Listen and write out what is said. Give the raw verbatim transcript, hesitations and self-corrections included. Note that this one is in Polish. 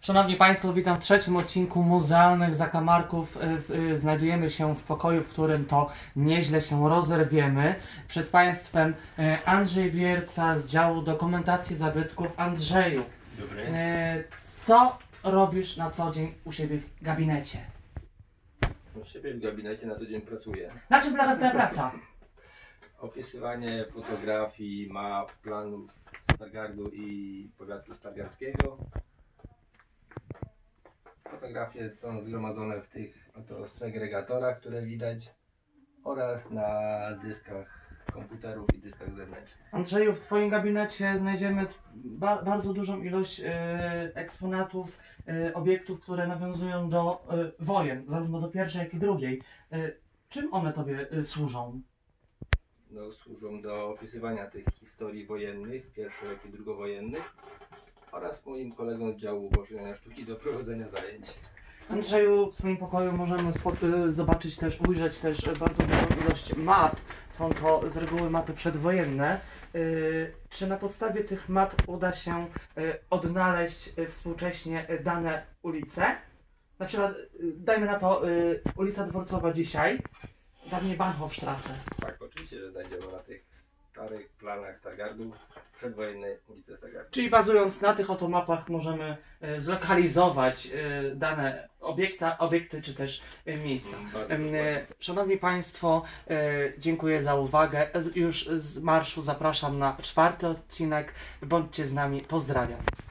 Szanowni Państwo, witam w trzecim odcinku Muzealnych Zakamarków. Znajdujemy się w pokoju, w którym to nieźle się rozerwiemy. Przed Państwem Andrzej Bierca z działu dokumentacji zabytków. Andrzeju, Dobry. co robisz na co dzień u siebie w gabinecie? U siebie w gabinecie na co dzień pracuję. Na czym polega Twoja praca? Opisywanie fotografii, map, planów Stargardu i powiatu stargardzkiego. Fotografie są zgromadzone w tych oto segregatorach, które widać, oraz na dyskach komputerów i dyskach zewnętrznych. Andrzeju, w Twoim gabinecie znajdziemy ba bardzo dużą ilość y, eksponatów, y, obiektów, które nawiązują do y, wojen, zarówno do pierwszej, jak i drugiej. Y, czym one Tobie y, służą? No, służą do opisywania tych historii wojennych, pierwszo- jak i drugowojennych, oraz moim kolegom z działu poszerzenia sztuki do prowadzenia zajęć. Andrzeju, w Twoim pokoju możemy y, zobaczyć też, ujrzeć też y, bardzo dużą ilość map. Są to z reguły mapy przedwojenne. Y, czy na podstawie tych map uda się y, odnaleźć y, współcześnie y, dane ulice? Na przykład, y, dajmy na to, y, ulica Dworcowa dzisiaj, dawniej Bahnhofstrasse. Tak, oczywiście, że znajdziemy na tych starych planach Stargardu przedwojenne ulice Stargardu. Czyli bazując na tych oto mapach możemy y, zlokalizować y, dane obiekta, obiekty czy też y, miejsca. Mm, bardzo Em, dokładnie. Szanowni Państwo, y, dziękuję za uwagę. Z- Już z marszu zapraszam na czwarty odcinek. Bądźcie z nami. Pozdrawiam.